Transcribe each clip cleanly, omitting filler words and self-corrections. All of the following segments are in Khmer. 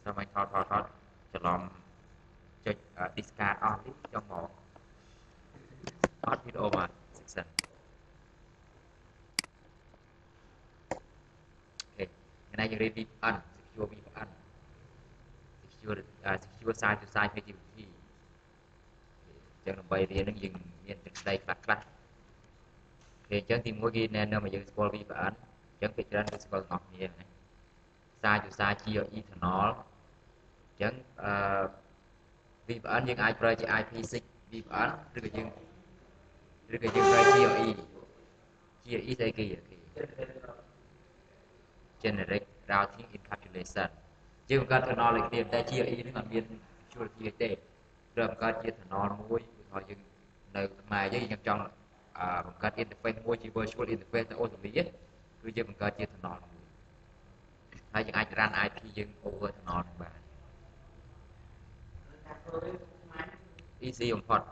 xong anh thọt cho lòng cho discard on đi cho một hot video mà section ok cái nàyយើងរៀនពីផ្អិន secure ពីផ្អិន secure side to side connectivity ចឹងដើម្បីរៀននឹងយើងមានទឹកស្ដីខ្លះៗគេអញ្ចឹងទីមួយគេណែនាំឲ្យយើងស្គាល់ VPN អញ្ចឹងពេលច្រើនគឺស្គាល់ទាំងអស់គ្នាណា side to side GRE tunnel អញ្ចឹងVPN យើងអាចប្រើជា IP6 VPN ឬក៏យើងប្រើ GRE GRE ស្អីគេ generic routing encapsulation ជាបង្កើត tunnel ឲ្យគ្នាតែ GRE ហ្នឹងអត់មាន security ទេត្រូវបង្កើតជា tunnel មួយឲ្យយើងនៅខ្មែរយើងចង់បង្កើត interface មួយជា virtual interface ទៅ OSI គឺយើងបង្កើតជា tunnel មួយហើយយើងអាច run IP យើង over tunnel ហ្នឹងបាន easy បំផុត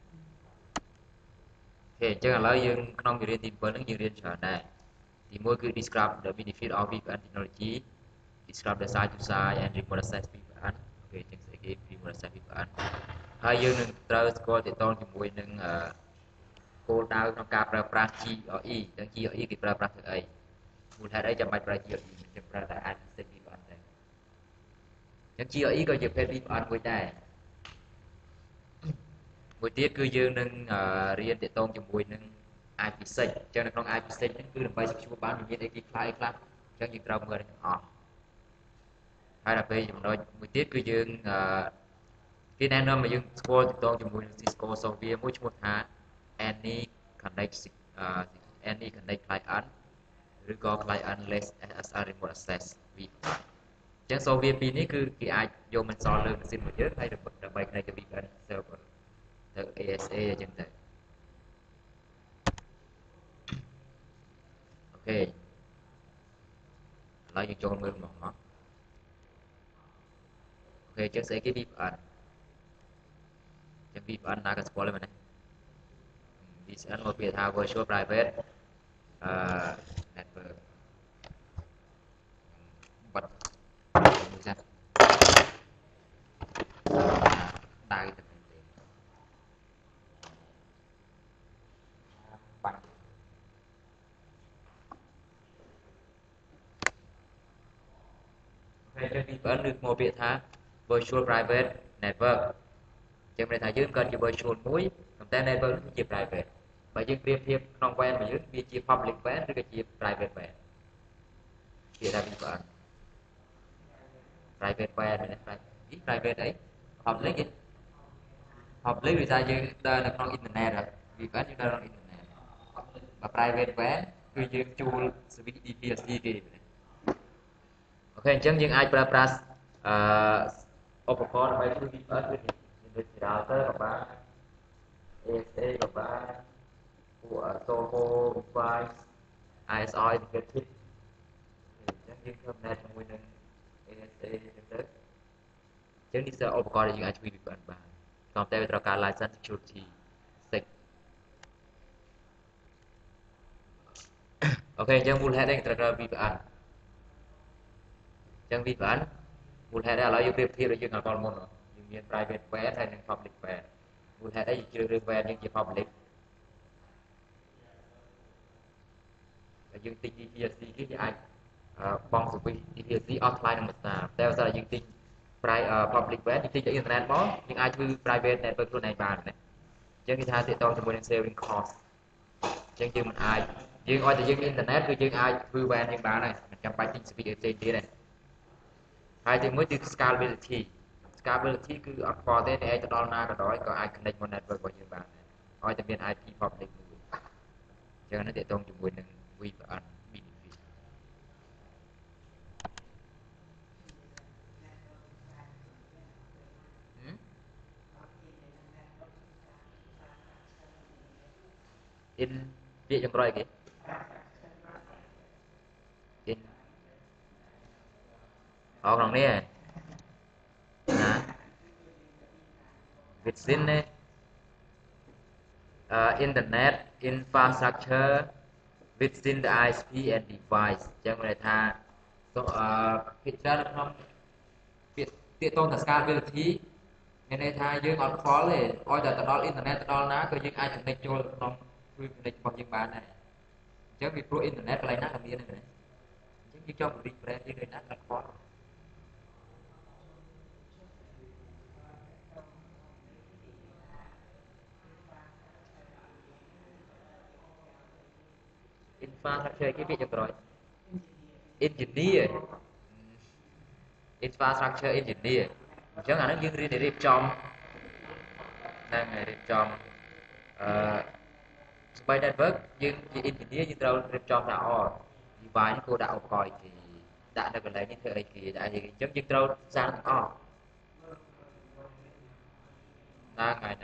អូខេអញ្ចឹងឥឡូវយើងក្នុងមេរៀនទី7ហ្នឹងយើងរៀនច្រើនដែរទី1គឺ describe the benefit of VPN technology describe the side to side and remote access VPN អូខេអញ្ចឹងស្អីគេ remote access VPN ហើយយើងនឹងត្រូវស្គាល់ទាក់ទងជាមួយនឹងគោលដៅក្នុងការប្រើប្រាស់ GRE ទាំង GRE គេប្រើប្រាស់ធ្វើអីមូលហេតុអីចាំបាច់ប្រើ GRE យើងប្រើតែ IP6 VPN ទេអញ្ចឹង GRE ក៏ជា ភេទ VPN មួយដែរមួយទៀតគឺយើងនឹងរៀនទាក់ទងជាមួយនឹង IP6 អញ្ចឹងនៅក្នុង IP6 ហ្នឹងគឺដើម្បី secure បានមានអីគេខ្លះអញ្ចឹងយើងត្រូវមើលទាំងអស់ហើយដល់ពេលចំណុចមួយទៀតគឺយើងគេណែនាំឲ្យយើងស្គាល់ទាក់ទងជាមួយនឹង Cisco software មួយឈ្មោះថា Any Connect Any Connect Client ឬក៏ Clientless SSL Remote Access VPN អញ្ចឹង software ពីរនេះគឺគេអាចយកមកinstallលើម៉ាស៊ីនរបស់យើងហើយដើម្បី connect ទៅ VPN server ទៅ ASA អញ្ចឹងទៅអូខេឥឡូវយើងចូលមើលមកអូខេអញ្ចឹងស្អីគេ VPN អញ្ចឹង VPN ណាក៏ស្គាល់ដែរមែនទេ VPN មកពីថា Virtual Private Network បាត់មួយសិនដៅទៅបាត់អូខេអញ្ចឹង VPN ឬមកពាក្យថា Virtual Private Network អញ្ចឹងមានន័យថាយើងកើតជា virtual មួយតែ network នេះជា private បើយើងប្រៀបធៀបក្នុង WAN របស់យើងវាជា public WAN ឬក៏ជា private WAN គេថា VPN private WAN ណា private អី public ឯង public វាថាយើងដើរនៅក្នុង internet VPN យើងដើរក្នុង internet បើ private WAN គឺយើងជួល service DPLC គេអូខេអញ្ចឹងយើងអាចប្រើប្រាស់ឧបករណ៍ដើម្បីជួយ VPN ដូចជា router ក៏បាន ASA ក៏បានពួក Soho device ISO integrated អញ្ចឹងយើងធ្វើ net ជាមួយនឹង ASA អញ្ចឹងទៅអញ្ចឹងនេះជាឧបករណ៍ដែលយើងអាចជួយ VPN បានក៏តែវាត្រូវការ license security 6អូខេអញ្ចឹងមូលហេតុនេះត្រូវការ VPN អញ្ចឹង VPN មូលហេតុឥឡូវយើងប្រៀបធៀបដូចយើងអកលមុនយើងមាន private WAN ហើយនិង public WAN មូលហេតុអីយើងជ្រើសរើស WAN យើងជា public តែយើងទិញ DPLC គេអាចបង service DPLC អស់ថ្លៃនឹងមួយសាតែបើសិនយើងទិញ public WAN យើងទិញទៅ internet មកយើងអាចធ្វើ private network ខ្លួនឯងបានណាអញ្ចឹងគេថាទាក់ទងជាមួយនឹង saving cost អញ្ចឹងយើងមិនអាចយើងឲ្យតែយើង internet គឺយើងអាចធ្វើ WAN យើងបានហើយមិនចាំបាច់ទិញ service ផ្សេងទៀតទេហើយទីមួយគឺ scalability គឺអត់ខ្វល់ទេអ្នកឯងទៅដល់ណាក៏ដោយក៏អាច connect មក network របស់យើងបានដែរឲ្យតែមាន IP public មួយអញ្ចឹងនេះទាក់ទងជាមួយនឹង VPN benefit in ពាក្យចុងក្រោយគេ in ក្នុងនេះណា within internet infrastructure within the ISP and device អញ្ចឹងមានន័យថាភាគច្រើនក្នុង tiện tôn là scalability nên đây thay dương on khóเลยoi giờ tao đo internet tao đo ná coi dương ai connect cho nó connect bằng dương bán này chứ vì pro internet cái này nát làm gì này chứ chỉ cho một định brand như này nát là khó infrastructure cái việc cho rồi engineer infrastructure engineer chẳng hạn nó dương riêng để điệp trong đang ngày điệp trong bay network dương chỉ engineer dương đâu điệp trong là đi vài những cô đạo coi thì đã được lấy những thứ ấy thì đã gì chấm dương đâu sang đang ngày này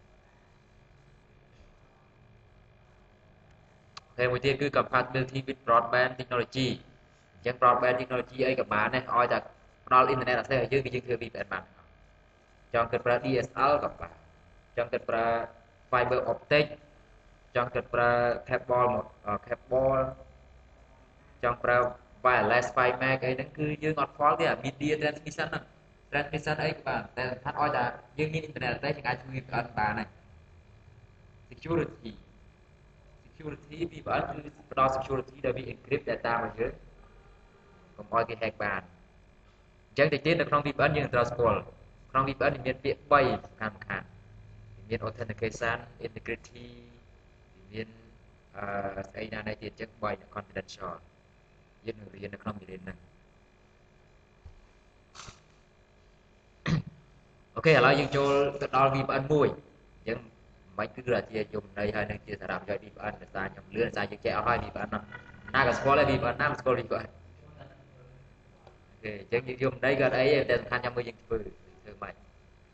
thêm một tiên cứ compatibility with broadband technology chẳng broadband technology ấy các bạn này oi là broad internet là sẽ ở dưới cái dương thừa bị bạn trong cái DSL các bạn trong cái fiber optic trong cái cable trong cái wireless fiber cái đó cứ dương ngọt khó cái media transmission ấy các bạnแต่ท่านอ้อยจะdương như internetได้ยังไงช่วยกันบ้านnày security vì bạnคือ security โดยมี encrypt data มาเยอะកុំឲ្យគេ hack បានអញ្ចឹងតិចទៀតនៅក្នុង VPN យើងត្រូវស្គាល់ក្នុង VPN មានពាក្យ3សំខាន់មាន authentication integrity មានស្អីណានេះទៀតចឹង3 confidential យើងនឹងរៀននៅក្នុងមេរៀនហ្នឹងអូខេឥឡូវយើងចូលទៅដល់ VPN មួយអញ្ចឹងមិនគឺជាយមន័យហើយនឹងជាសារៈប្រយោជន៍ VPN ដោយសារខ្ញុំលឿនដោយសារយើងចេះអស់ហើយ VPN ណាក៏ស្គាល់ហើយ VPN ណាមិនស្គាល់ VPN ចឹងយើងយមន័យក៏អីតែសំខាន់ចាំមើលយើងធ្វើម៉េច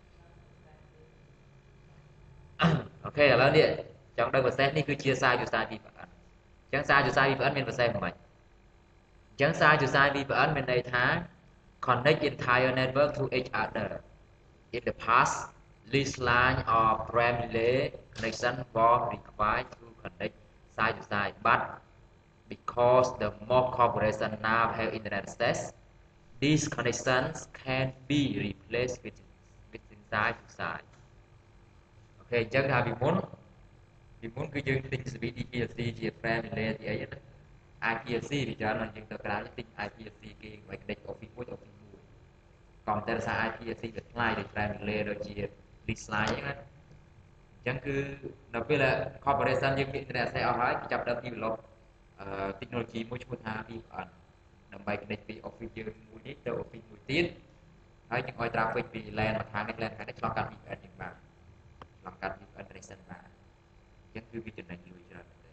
អូខេឥឡូវនេះចង់ដឹង process នេះគឺជាសារយុសារ VPN អញ្ចឹងសារយុសារ VPN មាន process មិនអញ្ចឹងសារយុសារ VPN មានន័យថា connect entire network to each other in the past lease line or primary connection was required to connect side to side but because the more corporations now have internet access these connections can be replaced with side to side អូខេអញ្ចឹងថាពីមុនគឺយើងទិញ DPLC ជា primary ទីអីណា IPLC ពីច្រើនយើងទៅក្រៅទិញ IPLC គេឲ្យ connect Office 1 Office 1ក៏តែសារ IPLC វាថ្លៃដូច primary ដូចជា lease line ហ្នឹងណាអញ្ចឹងគឺនៅពេល corporation យើងមាន internet access អស់ហើយគេចាប់ដើម develop technology មួយឈ្មោះថា VPN ដើម្បី connect ពី Office យើងមួយនេះទៅ Office មួយទៀតហើយយើងឲ្យ traffic ពី LAN មកខាងនេះ LAN ខាងនេះឆ្លងកាត់ VPN យើងបានឆ្លងកាត់ VPN connection បានអញ្ចឹងគឺវាចំណេញលុយច្រើនមែនទេ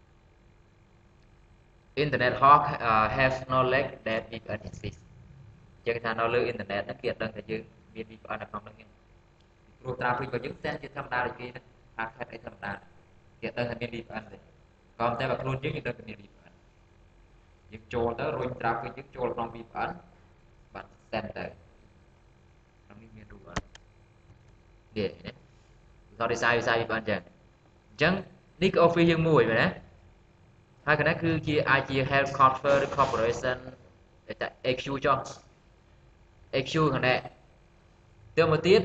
Internet hawk have knowledge that VPN exists អញ្ចឹងថានៅលើ internet ហ្នឹងគេអត់ដឹងថាយើងមាន VPN នៅក្នុងហ្នឹងទេព្រោះ traffic របស់យើងផ្សេងជាធម្មតាដូចគេណា packet អីធម្មតាគេអត់ដឹងថាមាន VPN ទេក៏តែបើខ្លួនយើងដឹងថាមាន VPN យើងចូលទៅរុញ traffic យើងចូលក្នុង VPN បាត់ send ទៅក្នុងនេះមានរូបអត់នេះដល់ design VPN ចឹងអញ្ចឹងនេះគឺ office យើងមួយមែនទេហើយកណ្ដាគឺជា IG Health Corporation តែ AQ ចុះ AQ ខាងនេះទៅមកទៀត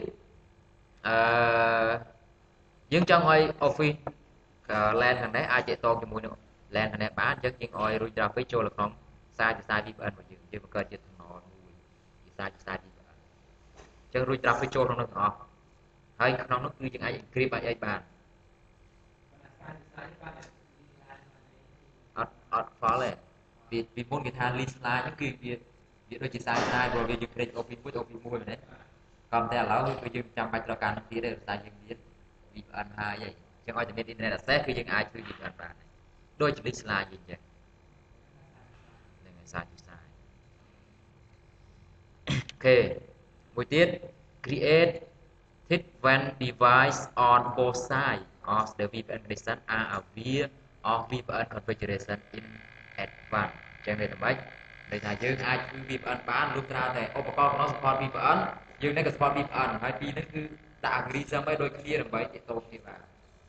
យើងចង់ឲ្យ office LAN ខាងនេះអាចតតជាមួយនឹង LAN ខាងនេះបានអញ្ចឹងយើងឲ្យ route traffic ចូលទៅក្នុងសារជាសារ VPN របស់យើងបង្កើតជាតំណមួយជាសារជាសារ VPN អញ្ចឹង route traffic ចូលក្នុងនោះទាំងអស់ហើយក្នុងនោះគឺយើងអាច encrypt អាចអីបានអត់ខ្វល់ទេពីមុនគេថា lease line ហ្នឹងគឺវាដូចជាសារណាព្រោះវាយើង create Office 1 Office 1មែនទេក៏តែឥឡូវគឺយើងចាំបាច់ត្រូវការនឹងទៀតទេដោយសារយើងមាន VPN ហើយអីចឹងឲ្យតែមាន internet access គឺយើងអាចធ្វើ VPN បានដូចជា lease line យើងចឹងហ្នឹងហើយសារជាសារអូខេមួយទៀត create it when device on both sides of the VPN connection are aware of VPN configuration in advance ចឹងនេះដើម្បីន័យថាយើងអាចធ្វើ VPN បានលុះត្រាតែឧបករណ៍ក្នុង support VPN យើងនេះក៏ support VPN ហើយពីរនេះគឺដាក់ algorithm ឲ្យដូចគ្នាដើម្បីទាក់ទងគ្នាបាន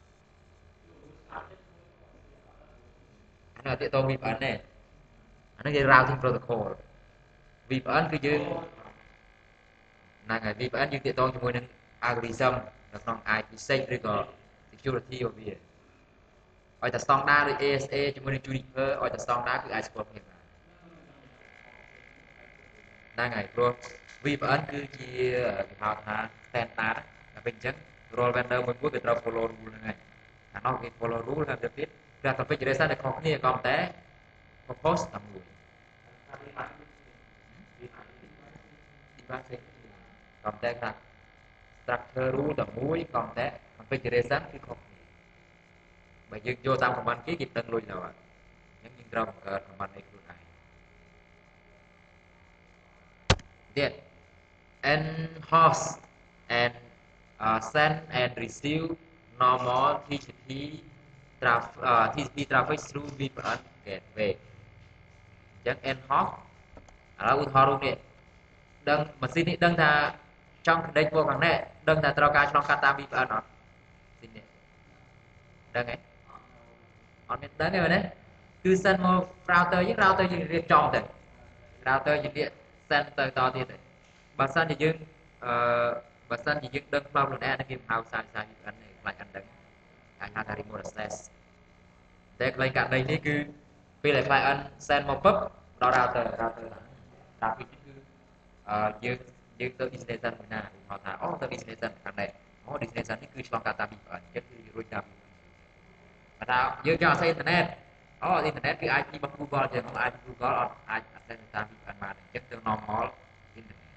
អានោះទាក់ទង VPN ទេអានោះគេ routing protocol VPN គឺយើង là ngày VPN nhưng tiện to cho nên algorithm là trong IP6 rồi có security của việc ở tại standard rồi ASA cho nên Juniper ở tại standardคือ iSport เนี่ยlà ngày pro VPN គឺជាគេហៅថា standard តែពេលអញ្ចឹង role vendor មួយគេត្រូវ follow rule ហ្នឹងហើយអានោះគេ follow rule ហើយទៅទៀតតែ configuration តែខុសគ្នាក៏តែ purpose តែមួយ device ក៏តែថា structure rule តែមួយក៏តែ configuration គឺខុសគ្នាបើយើងយកតាម command គេដឹងលុយទៅហើយអញ្ចឹងយើងត្រូវបង្កើត command ឯខ្លួនឯងទៀត enhance and send and receive normal TCP traffic through VPN gateway អញ្ចឹង enhance ឥឡូវឧទាហរណ៍នេះដឹងម៉ាស៊ីននេះដឹងថាចង់ connect មកខាងនេះដឹងថាត្រូវការឆ្លងកាត់តាម VPN អត់ទីនេះដឹងទេអត់មានដឹងទេមែនទេគឺ send មក router យើងរៀបចំទៅ router យើងនេះ send ទៅតទៀតទៅបើសិនជាយើងបើសិនជាយើងដឹង problem នេះគេហៅសារ VPN នេះខ្លាចអត់ដឹងគេហៅថា remote access តែកន្លែងកាត់ដីនេះគឺពេលដែល client send មកពឹបដល់ router traffic គឺយើងទៅ destination មួយណាគេហៅថាអូទៅ destination ខាងនេះអូ destination នេះគឺឆ្លងកាត់តាម VPN ចិត្តគឺរួចតាម បើថាយើងចង់ access អ៊ីនធឺណិតអូអ៊ីនធឺណិតគឺ IP របស់ Google ចឹង IP Google អត់អាច access តាម VPN បានអញ្ចឹងទៅ normal អ៊ីនធឺណិត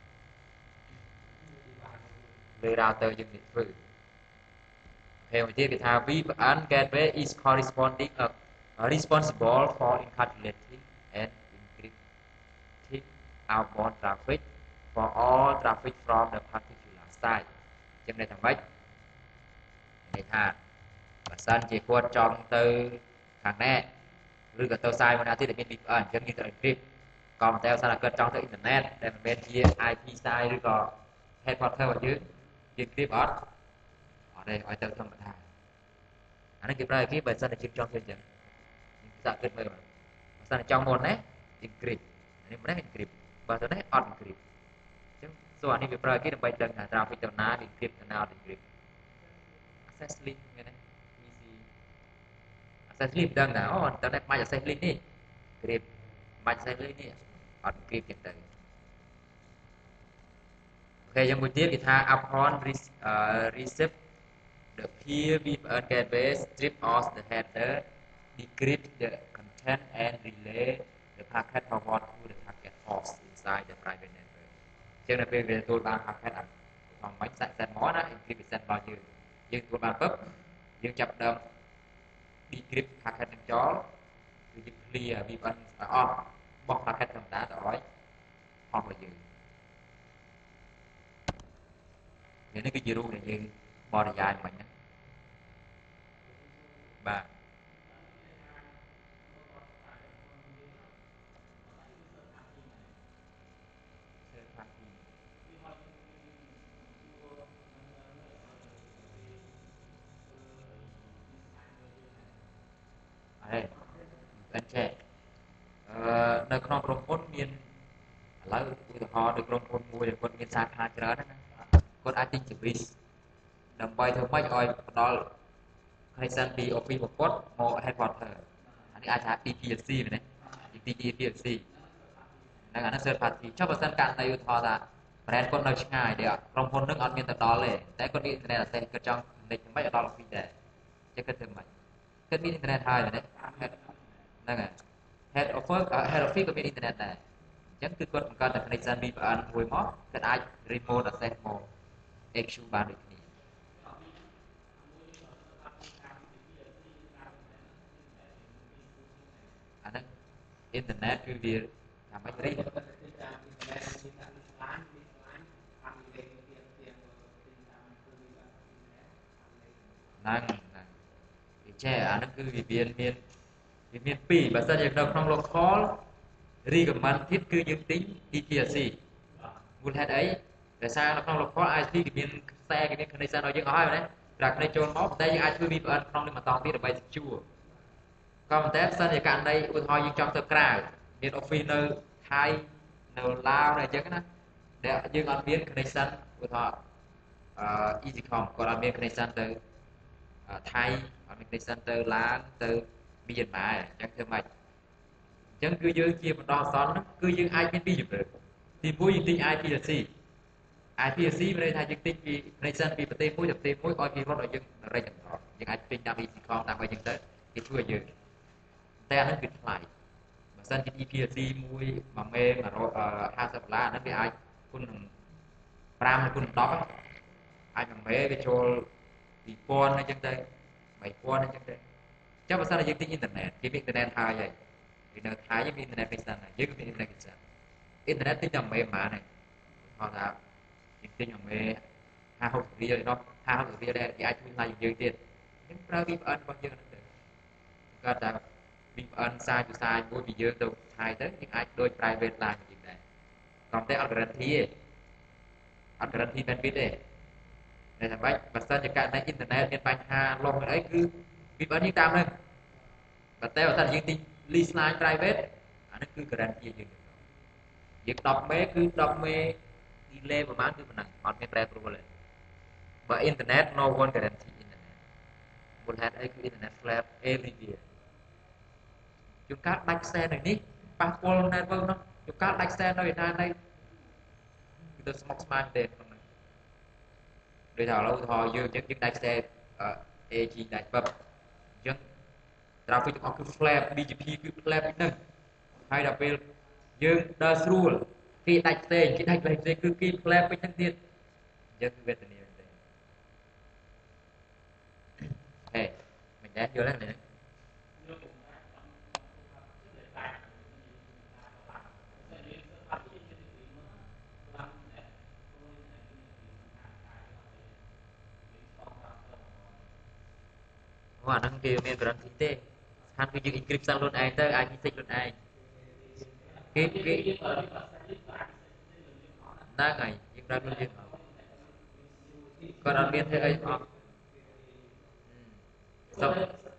លើ router យើងនេះធ្វើហើយមួយទៀតគេថា VPN gateway is corresponding responsible for encapsulating and encrypting outbound traffic for all traffic from the particular site ចឹងន័យថាម៉េចន័យថាបើសិនជាគាត់ចង់ទៅខាងនេះឬក៏ទៅសាយមួយណាទៀតដែលមាន VPN អញ្ចឹងយើងត្រូវ encrypt ក៏ប៉ុន្តែបើសិនតែគាត់ចង់ទៅអ៊ីនធឺណិតដែលមិនមែនជា IP សាយឬក៏ headquarter របស់យើង encrypt អត់ទេឲ្យទៅធម្មតាអានេះគេប្រើគេបើសិនតែយើងចង់ធ្វើអញ្ចឹងយើងសាកគិតមើលបើសិនតែចង់មុនណា encrypt នេះមិនដែរ encrypt បើសិននេះអត់ encrypt អញ្ចឹងសួរអានេះវាប្រើគេដើម្បីដឹងថា traffic ទៅណា encrypt ទៅណាអត់ encrypt access link មានទេ PC access link ដឹងថាអូ internet បាច់ access link នេះ encrypt បាច់ access link នេះអត់ encrypt ចឹងទៅអូខេយ៉ាងមួយទៀតគេថា upon receive the peer VPN gateway strip off the header decrypt the content and relay the packet forward to the target host inside the private network ចឹងនៅពេលវាទទួលបាន packet អំបញ្ញសាច់សិនមកណា encryption របស់យើងទទួលបានពឹបយើងចាប់ដើម decrypt packet នឹងចោលគឺយើង clear VPN អស់បោះ packet ធម្មតាទៅឲ្យអស់របស់យើងនេះគឺជារូបដែលយើងបរិយាយមិញណាបាទហើយអញ្ចឹងនៅក្នុងក្រុមហ៊ុនមានឥឡូវឧទាហរណ៍នៅក្រុមហ៊ុនមួយដែលគាត់មានសាខាច្រើនណាគាត់អាចទិញ service ដើម្បីធ្វើម៉េចឲ្យផ្ដល់ connection ពី office របស់គាត់មក headquarter អានេះអាចថា DPLC មែនទេ DPLC ហ្នឹងអានោះ third party ចុះបើសិនករណីឧទាហរណ៍ថា brand គាត់នៅឆ្ងាយដែលក្រុមហ៊ុននឹងអត់មានទៅដល់ទេតែគាត់មាន internet access គាត់ចង់ connect មិនឲ្យដល់ office ដែរចឹងគាត់ធ្វើម៉េចគាត់មាន internet ហើយមែនទេហ្នឹងហើយ head office ក៏មាន internet ដែរអញ្ចឹងគឺគាត់បង្កើតតែ connection VPN មួយមកគាត់អាច remote access មក XU បានដូចគ្នាអាហ្នឹង internet គឺវាថាម៉េចរីហ្នឹងវាចេះអាហ្នឹងគឺវាមានពីរបើសិនជានៅក្នុង local recommended គឺយើងទិញ DPLC មូលហេតុអីដោយសារនៅក្នុង local IP គេមានខ្សែគេមាន connection ឲ្យយើងអស់ហើយមែនទេតែ connection ចូលមកតែយើងអាចធ្វើ VPN ក្នុងនេះបន្តទៀតដើម្បី secure ក៏ប៉ុន្តែបើសិនជាករណីឧទាហរណ៍យើងចង់ទៅក្រៅមាន office នៅថៃនៅឡាវនៅអញ្ចឹងណា để dương ăn miếng connection của họ EasyCom còn ăn miếng connection từ Thái ăn miếng connection từ Láng từ Myanmar chẳng thương mày chẳng cứ dương chia một đo son cứ dương ai biết đi được thì mỗi dương tinh IPLC IPLC bên đây thay dương tinh vì connection vì bật tên mỗi tập tên mỗi coi vì nó dương ra chẳng đó dương ai tinh đang EasyCom đang phải dương tới thì thua dươngแต่นั่นคือเท่าไหร่มาสั้นที่ EPC มวยมาเมย์มาโร50 ล้านนั่นเป็นไอ้คุณปรามคุณต๊อกไอ้มาเมย์ไปโชว์ตีปอนนั่นจังได้ใบปอนนั่นจังได้เจ้ามาสั้นยังติดอินเทอร์เน็ตที่มีอินเทอร์เน็ตไทยใหญ่อินเทอร์เน็ตไทยยังมีอินเทอร์เน็ตไปสั้นนะยังมีอินเทอร์เน็ตกิจอินเทอร์เน็ตที่จำเมย์มาเนี่ยพอแล้วจริงๆอย่างเมย์50 เรียลเนาะ50 เรียลได้ที่ไอ้ทุนไทยยังเยอะยังปราบีบอันบางอย่างนั่นเองก็จะมีอันซ้ายอยู่ซ้ายบุยมีเยอะตัวไทยแต่ยังไอ้โดย private line จริงๆได้ตอนแต่อัลกอริทึมอัลกอริทึมเป็นบิดเองในทางไปภาษาจากการในอินเทอร์เน็ตเป็นปัญหาลงอะไรคือมีอันนี้ตามนึงแต่ภาษายังติด list line private อันนั้นคือการันตียืนยังดอกเมย์คือดอกเมย์ดีเลย์ประมาณคือมันนั่งมันไม่แปรปรวนเลยว่าอินเทอร์เน็ต no one guarantee อินเทอร์เน็ตบนแฮนด์ไอ้คืออินเทอร์เน็ต flat everywhere chúng ta đánh xe này ní ba cô này vâng nó chúng ta đánh xe nơi này từ smart smart đến để thảo lâu thò dương những đánh xe e chỉ đánh bập nhưng traffic họ cứ flap DGP cứ flap nâng hay là về dương đa rule khi đánh xe khi đánh xe cứ khi flap với nâng tiền dân về tình yêu này mình đã vô lên này Wah, nang dia main beran kita. Han cứ giữ encryption luôn ai tới ai thích luôn ai. Cái đa ngày nhưng ra luôn nhưng còn ăn miếng thế ấy họ. Xong.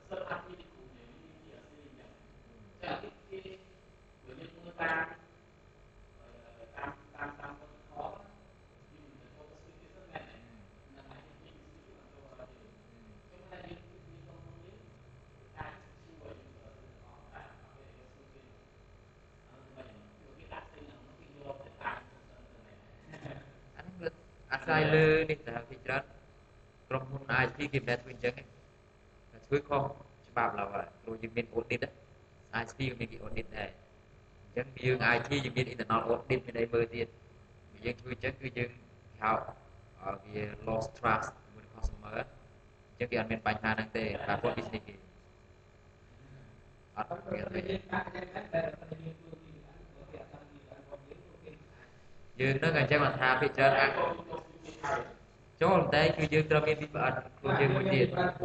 Sai lơ đi là thị trấn trong môn ai khi kịp đẹp nguyên chứng là chuối không bảo là vậy rồi những miền ổn định đấy ai khi mình bị ổn định này chẳng như ai khi những miền internet ổn định bên đây mơ tiền những chuối chứng cứ chứng how the lost trust with customer chứng cái anh miền bánh hà năng tệ là what business kì dương nó gần chắc là tha thị trấn ăn chỗ làm tayคือយើងត្រូវមានពីប្រអិនខ្លួនយើងមួយទៀតហ្នឹង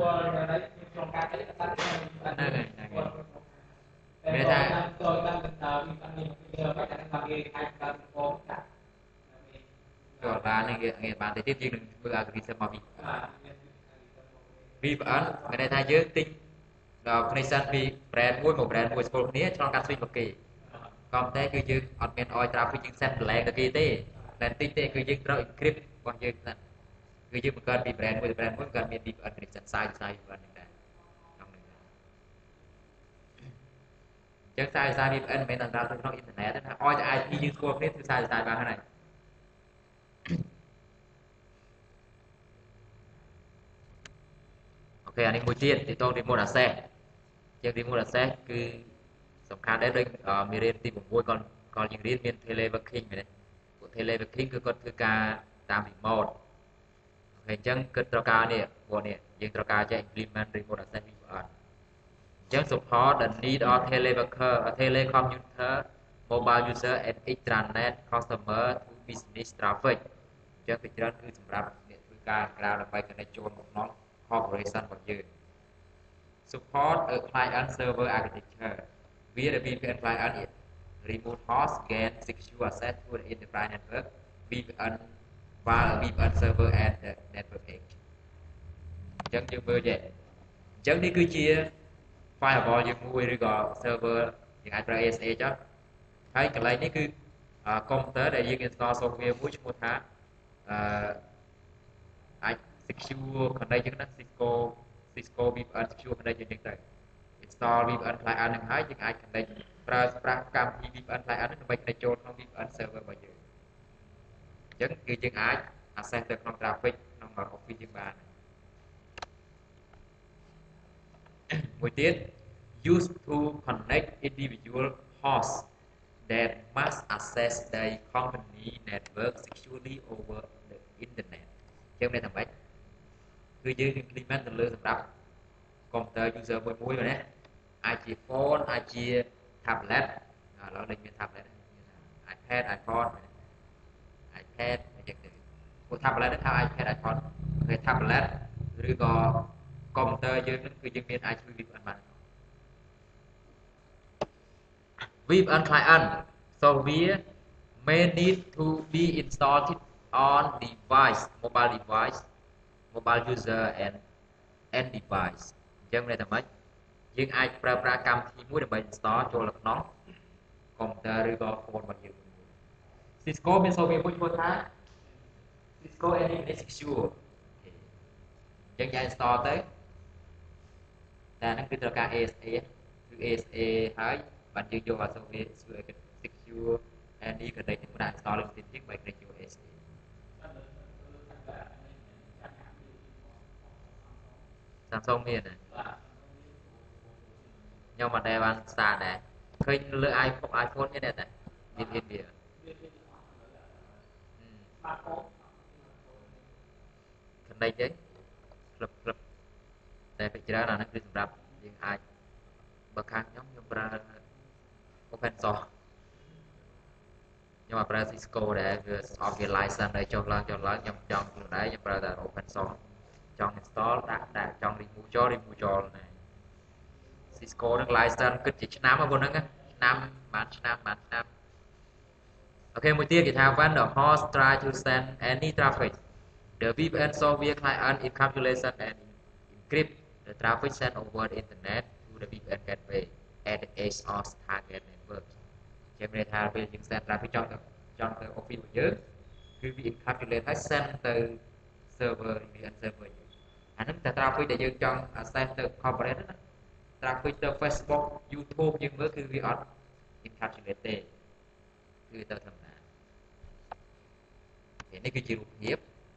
ហើយមានថាចូលបានងាយបានទៅទៀតយើងនឹងធ្វើ algorithm មកពីប្រអិនមានន័យថាយើងទិញដល់ connection ពី brand មួយមក brand មួយស្គាល់គ្នាឆ្លងកាត់ switch មកគេក៏តែគឺយើងអត់មានអោយ traffic យើង set កន្លែងទៅគេទេតែទិញទេគឺយើងត្រូវ encrypt របស់យើងទៅគឺយើងបង្កើតពី brand មួយ brand មួយក៏មានពី connection size ហ្នឹងដែរក្នុងនេះចឹង size VPN មិនមែនអន្តរទៅក្នុងអ៊ីនធឺណិតទេថាអោយតែ IP យើងស្គាល់គ្នាគឺ size បានហើយអូខេអានេះមួយទៀតទីតង remote access ជាង remote access គឺសំខាន់ដែរដូចមេរៀនទី6ក៏យើងរៀនមាន teleworking មែនទេពួក teleworking គឺគាត់ធ្វើការតាម remoteអញ្ចឹងគិតត្រូវការនេះពួកនេះយើងត្រូវការចេះ implement remote access VPN អញ្ចឹង support the need of teleworker telecommuter mobile user and intranet customer to business traffic អញ្ចឹងពីច្រើនគឺសម្រាប់អ្នកធ្វើការក្រៅដើម្បី connect ចូលមកក្នុង corporation របស់យើង support a client server architecture via the VPN client remote host gain secure access to the enterprise network VPN via VPN server and the network edge អញ្ចឹងយើងមើលចេះអញ្ចឹងនេះគឺជា firewall យើងមួយឬក៏ server យើងអាចប្រើ ASA ចុះហើយកន្លែងនេះគឺ computer ដែលយើង install software មួយឈ្មោះថាអាច secure connect ចឹងណា Cisco VPN secure connect ចឹងទៅ install VPN client នឹងហើយយើងអាច connect ប្រើប្រាស់កម្មវិធី VPN client នឹងដើម្បី connect ចូលក្នុង VPN server របស់យើងអញ្ចឹងគឺយើងអាច access ទៅក្នុង traffic ក្នុង Office យើងបានមួយទៀត used to connect individual hosts that must access the company network securely over the internet ចឹងមានតែម៉េចគឺយើង implement ទៅលើសម្រាប់ computer user មួយណាអាចជា phone អាចជា tablet ឥឡូវលេងមាន tablet iPad iPhone iPad អញ្ចឹងទៅពួក tablet ហ្នឹងហៅ iPad iPhone គឺ tablet ឬក៏ computer យើងហ្នឹងគឺយើងមានអាចជួយ VPN បាន VPN client software may need to be installed on mobile device mobile user and end device អញ្ចឹងមានតែម៉េចយើងអាចប្រើប្រាស់កម្មវិធីមួយដើម្បី install ចូលក្នុង computer ឬក៏ phone របស់យើង Cisco មាន software មួយឈ្មោះថា Cisco Anything Secure អញ្ចឹងយើង install ទៅតែហ្នឹងគឺត្រូវការ ASA គឺ ASA ហើយបានយើងយក software Secure Any Connect នឹងដាក់ install lênទៀតបើ connect ចូល ASA Samsung មានខ្ញុំមិនដែលបានសារដែរឃើញលើ iPhone មានតែមានវាconnect ទេក្លឹបតែពេលច្រើនអាហ្នឹងគឺសម្រាប់យើងអាចបើខាងខ្ញុំប្រើ open source ខ្ញុំប្រើ Cisco ដែរវាអត់វា license ដែរចុះឡើងខ្ញុំចង់ខ្លួនឯងខ្ញុំប្រើតែ open source ចង់ install ដាក់ចង់ remove ចូលដែរ Cisco នឹង license គិតជាឆ្នាំហ្នឹងហ្នឹងឆ្នាំបានឆ្នាំអូខេមួយទៀតគេថា when the host try to send any traffic the VPN software client in calculation and encrypt the traffic sent over the internet to the VPN gateway at the edge of target network ជាមានថាពេលយើង send traffic ចង់ទៅ office របស់យើងគឺវា encapsulate ហើយ send ទៅ server VPN server យើងអាហ្នឹងតែ traffic ដែលយើងចង់ send ទៅ corporate ណា traffic ទៅ Facebook YouTube យើងមើលគឺវាអត់ encapsulate ទេគឺទៅធម្មតានេះគឺជារូបភាព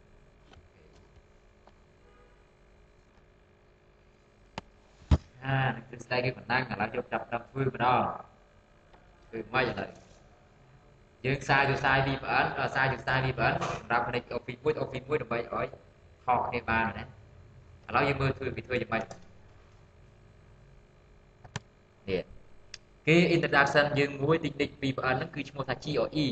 នឹងគឺស្ដីគេបណ្ដាញឥឡូវយកចាប់ដល់ធ្វើម្ដងគឺមិនឥឡូវយើងសារយកសារ VPN សារយកសារ VPN សម្រាប់ connect Office មួយដើម្បីឲ្យខកគ្នាបានណាឥឡូវយើងមើលធ្វើយ៉ាងម៉េចនេះគេ introduction យើងមួយតិច VPN ហ្នឹងគឺឈ្មោះថា GRE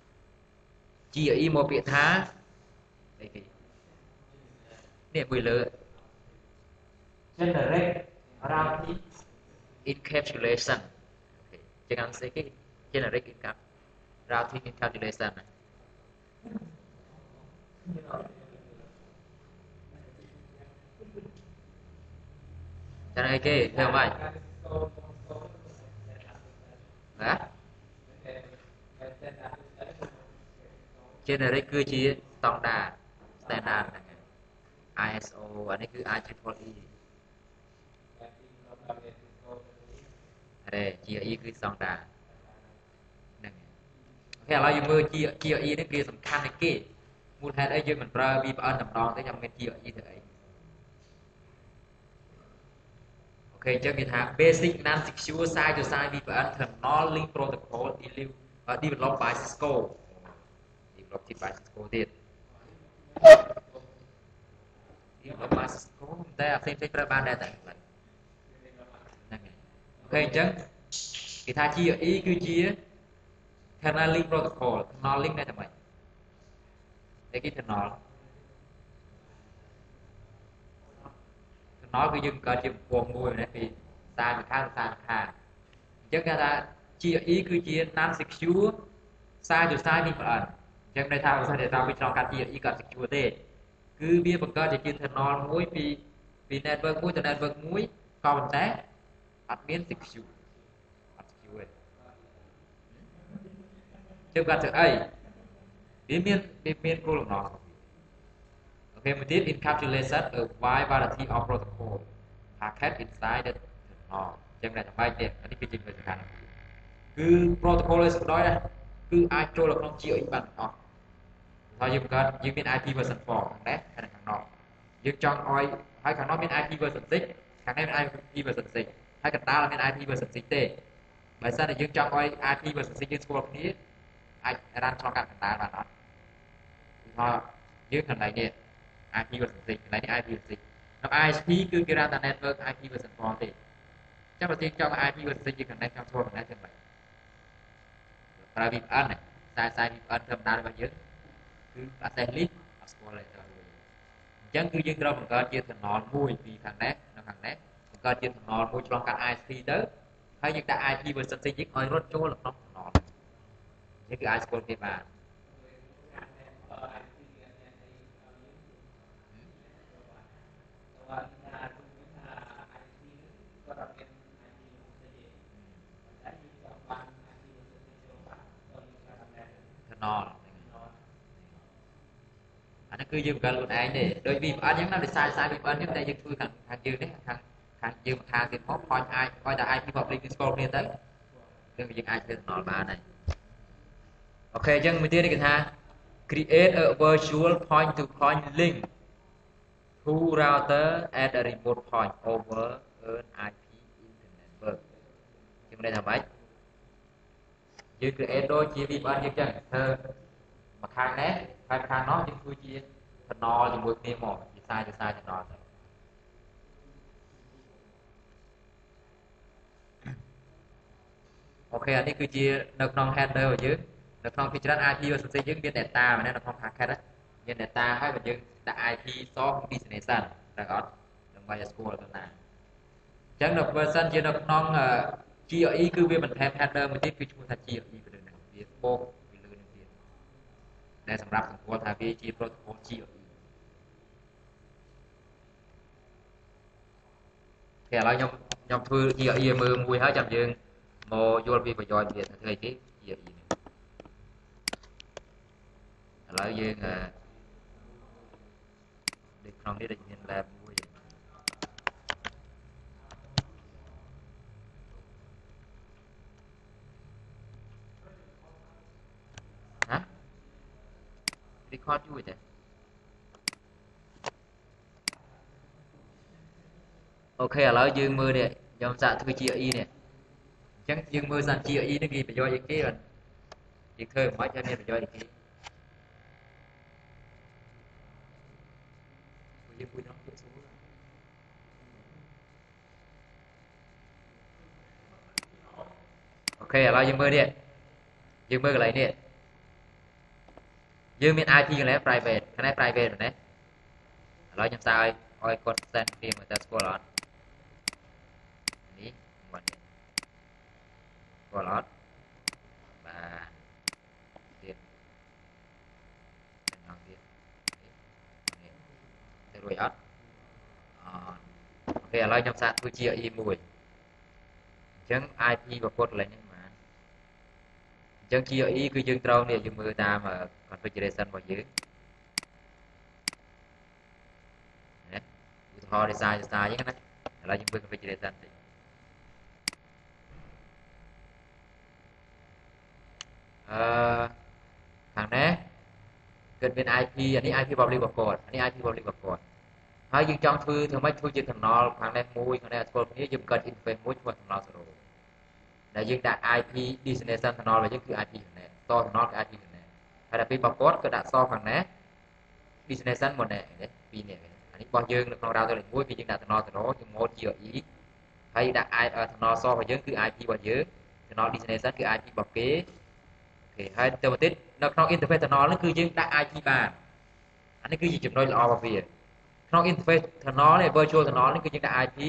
មកពាក្យថាអីគេនេះមួយលើ Generic Routing Encapsulation ជាងស្អីគេ Generic Routing Encapsulation តែអីគេធ្វើម៉េចណា Generic គឺជា standard ហ្នឹងហើយ ISO អានេះគឺ IEEE អរេ GRE គឺ standard ហ្នឹងហើយអូខេឥឡូវយើងមើល GRE នេះគឺសំខាន់ណាស់គេមូលហេតុអីយើងមិនប្រើ VPN តែម្ដងទេចាំមាន GRE ទៅអីអូខេអញ្ចឹងគេថា Basic Non-Secure Side-to-Side VPN Terminal Link Protocol developed by Cisco by Cisco ទៀត developed by Cisco តែអាផ្សេងប្រើបានដែរតែហ្នឹងហើយអូខេអញ្ចឹងគេថា GRE គឺជា Terminal Link Protocol Terminal Link នេះតែម៉េចតែគេ Terminal គឺយើងកើតជាពងមួយណាពីសារមួយខាងសារមួយខាងអញ្ចឹងគេថា GRE គឺជា non secure side to side VPN អញ្ចឹងន័យថាបើសិនជាតាមពីឆ្លងកាត់ GRE ក៏ secure ទេគឺវាបង្កើតជា channel មួយពី network មួយទៅ network មួយក៏ប៉ុន្តែអត់មាន secure អត់ secure ទេ chứ cần sự ấy biến cô nó ok một tiếp encapsulation a wide variety of protocol packet inside the ចឹងតែបែកទៀតនេះគឺជាវិធានគឺ protocol ឲ្យស្គាល់ដែរគឺអាចចូលក្នុង GOE បានទាំងអស់ហើយយើងបង្កើតយើងមាន IP version 4ខាងនេះហើយខាងនอกយើងចង់ឲ្យហើយខាងនอกមាន IP version 6ខាងនេះមាន IP version 6ហើយកណ្ដាលមាន IP version 6ទេបើសិនតែយើងចង់ឲ្យ IP version 6យើងស្គាល់គ្នាអាចរ៉ានឆ្លងកាត់កណ្ដាលបានអត់ថាយើងកន្លែងនេះ IP version 6កន្លែងនេះ IP version 6នៅ ISP គឺគេរ៉ានតែ network IP version 4ទេចាំបើយើងចង់ IP version 6យើងកន្លែងចង់ស្គាល់កន្លែងចឹងបាទប្រើ VPN ខ្សែ VPN ធម្មតារបស់យើងគឺ access list អត់ស្គាល់ទេអញ្ចឹងគឺយើងត្រូវបង្កើតជា tunnel មួយពីខាងនេះនៅខាងនេះបង្កើតជា tunnel មួយឆ្លងកាត់ ISP ទៅហើយយើងដាក់ IP version 6យើងឲ្យរត់ចូលក្នុង tunnel នេះគឺអាចស្គាល់គេបានtunnel អានេះគឺយើងបង្កើតខ្លួនឯងទេដូច VPN អញ្ចឹងណាដោយសារ VPN នេះតែយើងធ្វើខាងយើងនេះខាងយើងម្ខាងទៀតមក point អាចឲ្យតែ IP public ស្គាល់គ្នាទៅគឺយើងអាចធ្វើ tunnel បានហើយអូខេអញ្ចឹងមួយទៀតគេថា create a virtual point to point link to router at a remote point over an IP internet network ជាមិនថាម៉េចយើង create ដូចជា VPN យើងចឹងធ្វើមួយខាងនេះហើយខាងនោះយើងធ្វើជា tunnel ជាមួយគ្នាមកជាខ្សែ tunnel ទៅអូខេអានេះគឺជានៅក្នុង header របស់យើងនៅក្នុង feature IP របស់យើងមាន data មែនទេនៅក្នុង packet មាន data ហើយបើយើងដាក់ IP សង destination តែអត់ដើម្បីឲ្យស្គាល់ទៅណាអញ្ចឹងនៅ version ជានៅក្នុង GRE គឺវាបន្ថែម header មួយទៀតគឺឈ្មោះថា GRE ទៅលើនេះវាបូកពីលើនេះទៀតដែលសម្រាប់សម្គាល់ថាវាជា protocol GRE គេឥឡូវខ្ញុំធ្វើ GRE មើលមួយហើយចាំយើងមកយល់ពីប្រយោជន៍វាធ្វើអីគេ GRE នេះឥឡូវយើងដូចក្នុងនេះដូចមាន lab មួយណា record ជួយទេអូខេឥឡូវយើងមើលនេះខ្ញុំសាកធ្វើ GRE នេះអញ្ចឹងយើងមើលសាក GRE នេះវាប្រយោជន៍អីគេបាទយើងធ្វើមិនខ្មិចហើយមានប្រយោជន៍អីគេយើងគួរต้องធ្វើស្រួលអូខេឥឡូវយើងមើលនេះយើងមើលកន្លែងនេះយើងមាន IP កន្លែង private កន្លែង private មែនទេឥឡូវខ្ញុំសាកឲ្យគាត់ send គ្នាមើលតើស្គាល់អត់នេះមកនេះស្គាល់អត់បាទទៀតដល់ទៀតនេះទៅរួចអត់អូខេឥឡូវខ្ញុំសាកធ្វើ GRE មួយអញ្ចឹង IP ប្រកួតកន្លែងនេះបាទអញ្ចឹង GRE គឺយើងត្រូវនេះយើងមើលតាម configuration របស់យើងណាឧទាហរណ៍ design អញ្ចឹងណាឥឡូវយើងមើល configuration តិចខាងនេះគឺមាន IP អានេះ IP public របស់គាត់អានេះ IP public របស់គាត់ហើយយើងចង់ធ្វើម៉េចធ្វើជា tunnel ខាងនេះមួយខាងនេះស្គាល់គ្នាយើងបង្កើត interface មួយឈ្មោះ tunnel 0ដែលយើងដាក់ IP destination tunnel របស់យើងគឺ IP ខាងនេះត tunnel គឺ IP ខាងនេះហើយដល់ពេលបកគាត់ក៏ដាក់សខាងនេះ destination មកនេះពីរនេះអានេះរបស់យើងនៅក្នុង router លេខ1គឺយើងដាក់ tunnel 0ជា mode GRE ហើយដាក់ tunnel សរបស់យើងគឺ IP របស់យើង tunnel destination គឺ IP របស់គេអូខេហើយទៅទៀតនៅក្នុង interface tunnel នេះគឺយើងដាក់ IP បានអានេះគឺជាចំណុចល្អរបស់វាក្នុង interface tunnel នេះ virtual tunnel នេះគឺយើងដាក់ IP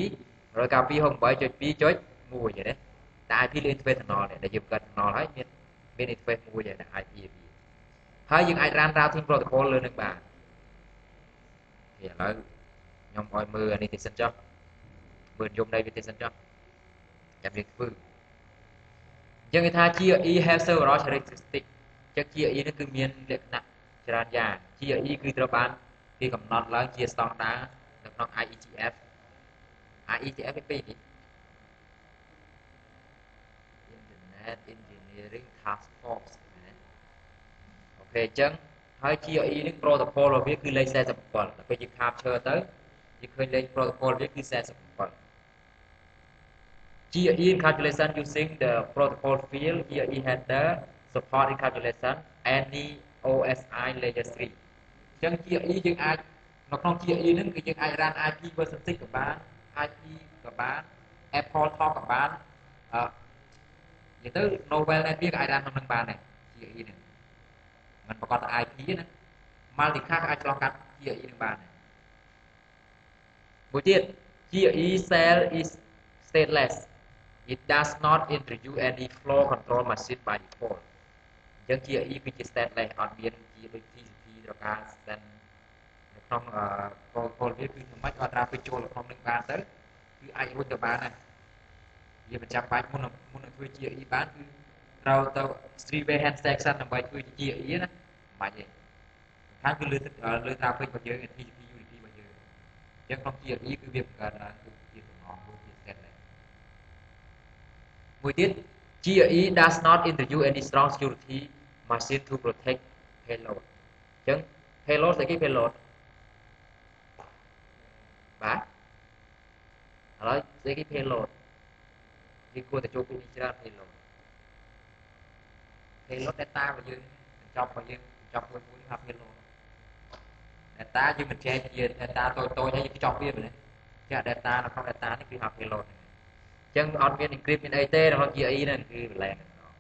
192.2.1ទេដាក់ IP លើ interface tunnel នេះដែលយើងបង្កើត tunnel ហើយមាន interface មួយដែលដាក់ IP វាហើយយើងអាច run routing protocol លើនឹងបានឥឡូវខ្ញុំឲ្យមើលអានេះតិចសិនចុះមើលយមនៃវាតិចសិនចុះចាំយើងធ្វើអញ្ចឹងគេថា GRE have several characteristics chắc chia ý nó cứ miên lệ nặng tràn già chia ý cứ cho bạn khi cầm nọt là chia song đá được nó IETF IETF cái gì Internet Engineering Task Force ok chânហើយ GRE នេះ protocol របស់វាគឺលេខ47ដល់ពេលយើង capture ទៅយើងឃើញលេខ protocol វាគឺ47 GRE calculation using the protocol field GRE header support in calculation any OSI layer 3 អញ្ចឹង GRE យើងអាចនៅក្នុង GRE ហ្នឹងគឺយើងអាច run IP version 6ក៏បាន IP ក៏បាន Apple Talk ក៏បាននិយាយទៅ novel net វាក៏អាច run ក្នុងហ្នឹងបានដែរ GRE ហ្នឹងมันប្រកបដោយ IP ណា multicast អាចឆ្លងកាត់ GRE នឹងបានមួយទៀត GRE cell is stateless it does not introduce any flow control machine by default អញ្ចឹង GRE គឺជា stateless អត់មានជាដូច TCP ត្រូវការ stand នៅក្នុង protocol វាគឺមិនអត់ត្រាពេលចូលក្នុងនឹងបានទៅគឺអាចរួចទៅបានដែរវាមិនចាំបាច់មុននឹងធ្វើ GRE បានគឺត្រូវទៅ three way handshake សិនដើម្បីធ្វើ GRE ណាមិនបាច់ទេខាងគឺលើត្រាពេករបស់យើង TCP UDP របស់យើងអញ្ចឹងក្នុង GRE គឺវាបង្កើតឡើងគឺជាសំណងមួយជា set ដែរមួយទៀត GRE does not introduce any strong security machine to protect payload អញ្ចឹង payload ស្អីគេ payload បាទឥឡូវស្អីគេ payload វាគួរតែចូលពីនេះច្រើន payload data របស់យើងបញ្ចប់របស់យើងបញ្ចប់មួយថា payload data យើងមិនចែកជា data តូចៗហើយយើងខ្ចប់វាមែនទេចា data នៅក្នុង data នេះគឺហៅ payload អញ្ចឹងអត់មាន encrypt មានអីទេក្នុង GRE ហ្នឹងគឺ blank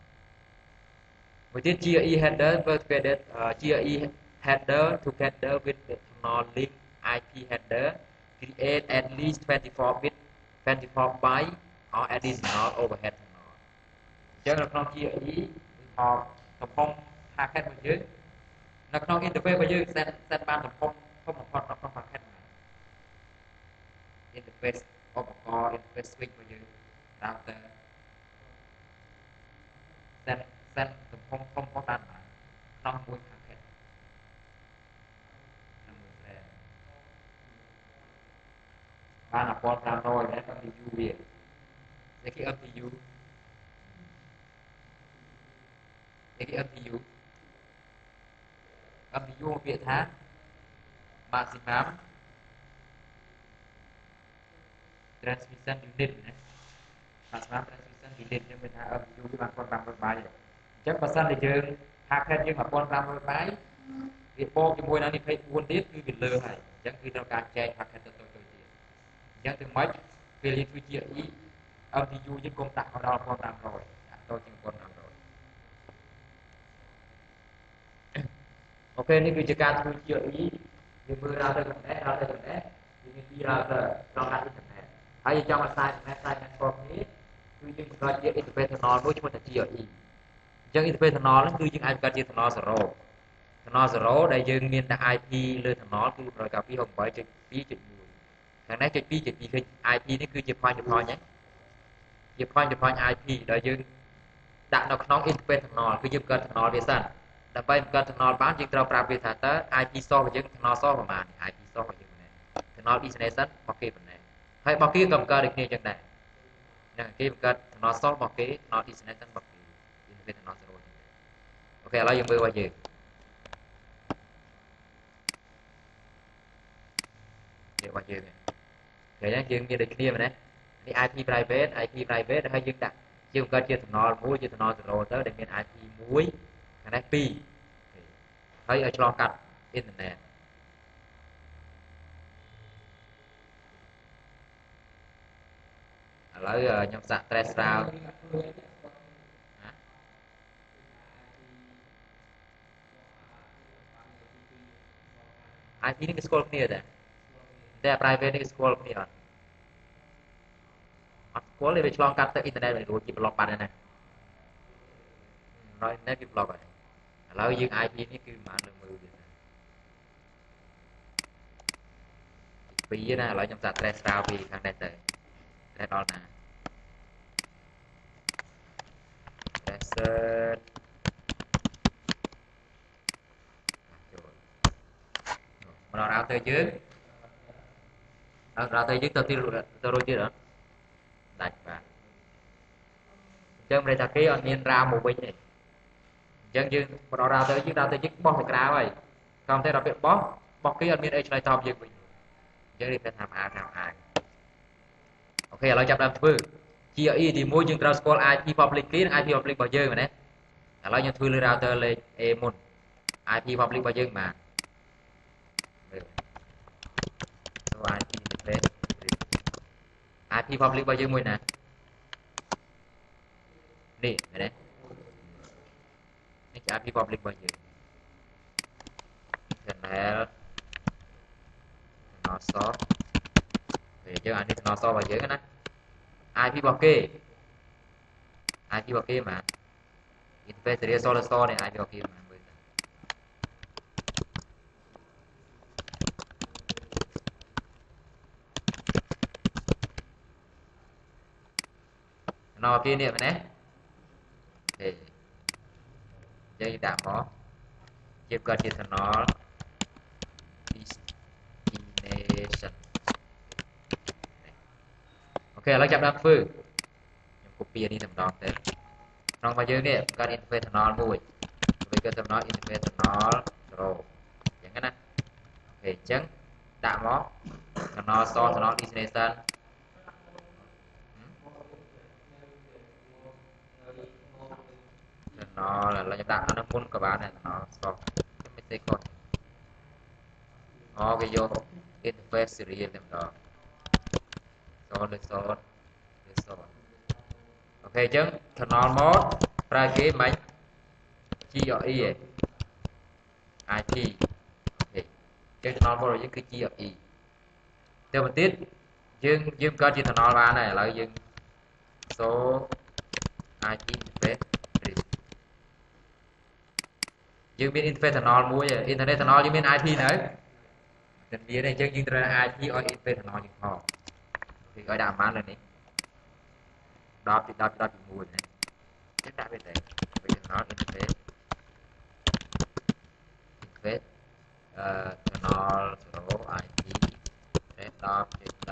មួយទៀត GRE header together GRE header together with the tunnel link IP header create at least 24 bit 24 byte or additional overhead tunnel អញ្ចឹងនៅក្នុង GRE មកទំហំ packet របស់យើងនៅក្នុង interface របស់យើង set បានទំហំធំបំផុតនៅក្នុង packet ហ្នឹង interface ឧបករណ៍ interface switch របស់យើង router set ទំហំធំបំផុតបានក្នុងមួយ packet ក្នុងមួយ thread បាន1500 MTU វាតែគេ MTU តែគេ MTU MTU ពាក្យថា maximum transmission unit ណា maximum transmission unit យើងមានថា MTU វាបាន1500 byte អញ្ចឹងបើសិនតែយើង packet យើង1500 byte វាបូកជាមួយនឹង24ទៀតគឺវាលើហើយអញ្ចឹងគឺត្រូវការចែក packet ទៅទៀតអញ្ចឹងទៅមិនពេលយើងធ្វើ GRE MTU យើងគុំដាក់ដល់1500ដាក់តូចជាង1500អូខេនេះគឺជាការធ្វើ GRE យើងមើល router connect យើងមានពីរ router ក្នុងការ internet ហើយយើងចង់ឲ្យ side network នេះគឺយើងបង្កើតជា interface tunnel មួយឈ្មោះថា GRE អញ្ចឹង interface tunnel ហ្នឹងគឺយើងអាចបង្កើតជា tunnel 0 ដែលយើងមានតែ IP លើ tunnel គឺ 192.2.1 ខាងនេះ .2.2 ឃើញ IP នេះគឺជា point to point ហ្នឹងជា point to point IP ដែលយើងដាក់នៅក្នុង interface tunnel គឺយើងបង្កើត tunnel វាសិនដើម្បីបង្កើត tunnel បានយើងត្រូវប្រាប់វាថាតើ IP source របស់យើង tunnel source ប្រហែល IP source របស់យើងប៉ុណ្ណេះ tunnel destination របស់គេប៉ុណ្ណេះហើយរបស់គេក៏បង្កើតដូចគ្នាអញ្ចឹងដែរហ្នឹងគេបង្កើត tunnel source របស់គេ tunnel destination របស់គេ interface tunnel 0 អញ្ចឹងអូខេឥឡូវយើងមើលរបស់យើងរបស់យើងឃើញយើងមានដូចគ្នាមែនទេនេះ IP private ហើយយើងដាក់យើងបង្កើតជា tunnel មួយជា tunnel 0ទៅដែលមាន IP 1ខាងនេះ2ហើយឲ្យឆ្លងកាត់អ៊ីនធឺណិតឥឡូវខ្ញុំសាក់ trace route IP នេះគេស្គាល់គ្នាតែ private នេះគេស្គាល់គ្នាអត់ស្គាល់ទេវាឆ្លងកាត់ទៅអ៊ីនធឺណិតវារួចគេ block បាត់ហើយណាហើយ net គេ block ហើយឥឡូវយើង IP នេះគឺមិនបានលើមើលវាពីណាឥឡូវខ្ញុំសាក trace route ពីខាងនេះទៅ trace ដល់ណា tracer nó rào tới dưới rào tới dưới tôi rồi chứ đó đặt và chân đây ta kia anh nhiên ra một bên này chân dương nó rào tới dưới bó thì ra vậy không thế là biết bó kia anh nhiên ấy lại top dương mình chứ đi phải làm ai okเราจับดังធ្វើជា E ទី1យើងត្រូវស្គាល់ IP public key និង IP public របស់យើងមែនទេឥឡូវយើងធ្វើលើ router លេខ A មុន IP public របស់យើងបាទso IP interface IP public របស់យើងមួយណានេះមែនទេនេះជា IP public របស់យើង internal source ពេលយើងអានេះ internal source របស់យើងណា IP របស់គេ IP របស់គេបាទ interface serial solid store នេះ IP របស់គេបាទមើលទៅនៅគេនេះមែនទេយើងដាក់មកជាគាត់ជា tunnel destination អូខេឥឡូវចាប់ដើមធ្វើខ្ញុំ copy នេះតែម្ដងទៅក្នុងរបស់យើងនេះកើត interface tunnel មួយវាកើត tunnel interface tunnel 0អញ្ចឹងណាអូខេអញ្ចឹងដាក់មក tunnel source tunnel destination tunnel là chúng ta nó muốn các bạn này nó so cái mistake con nó cái vô interface serial làm đó so ok chứ tunnel mode ra cái máy chi ở y IP ok chứ tunnel mode rồi cứ chi ở y theo một tiết dương có chi tunnel ba này là dương số IP interface dương biết interface tunnel mua vậy internet tunnel dương biết IP nữa tình bia này chứ dương ra IP ở interface tunnel dương họ thì gọi đàm bán rồi này đó mua này chắc đã biết đấy bây giờ nó interface tunnel số IP đó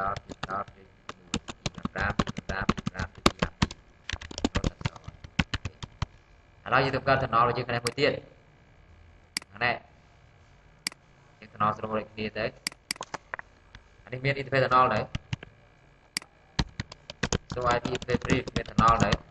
đó như tôi cần tunnel là dương cái này mới tiền này những tunnel số này kia đấy anh em biết interface tunnel này số IP interface brief tunnel này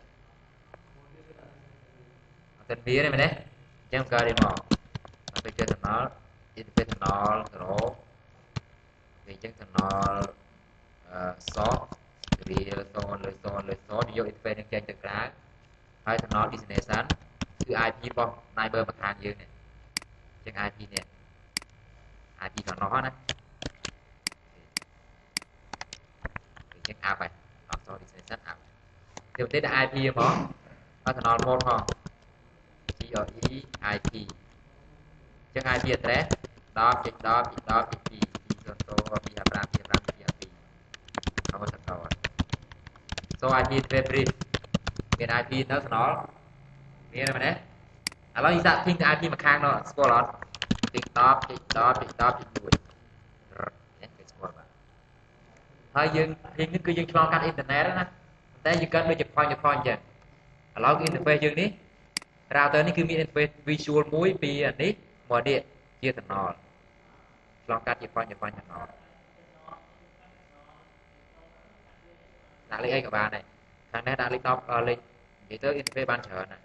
tên bia này mình đấy chẳng cần đi mò bây giờ tunnel interface tunnel số thì chẳng tunnel source thì số đi vô interface đang chạy từ ra hay tunnel destinationคือ IP របស់ neighbor មកខាងយើងនេះចឹង IP នេះ IP ของnóណាចឹង app ហើយ auto destination app ទីទៅដាក់ IP ហ្មងអត់ tunnel mode ផង GRE IP ចឹង IP address 10.10.10.2 so IP address brief មាន IP នៅ tunnel មានមែនទេឥឡូវយើងដាក់ ping IP មកខាងនោះស្គាល់អត់ ping 10.10.10.1 គេស្គាល់បាទហើយយើង ping នេះគឺយើងឆ្លងកាត់អ៊ីនធឺណិតណាតែយើងកើតដូចជា point អញ្ចឹងឥឡូវ interface យើងនេះ router នេះគឺមាន interface visual មួយពីនេះមកនេះជា tunnel ឆ្លងកាត់ជា point tunnel ដាក់លេខអីក៏បានដែរខាងនេះដាក់លេខ10លេខនិយាយទៅ interface បានច្រើនណាស់